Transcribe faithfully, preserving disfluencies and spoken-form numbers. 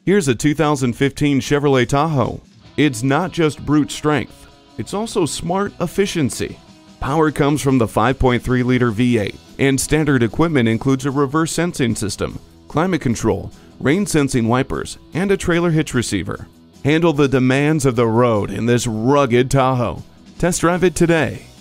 Here's a two thousand fifteen Chevrolet Tahoe. It's not just brute strength, it's also smart efficiency. Power comes from the five point three liter V eight, and standard equipment includes a reverse sensing system, climate control, rain sensing wipers, and a trailer hitch receiver. Handle the demands of the road in this rugged Tahoe. Test drive it today.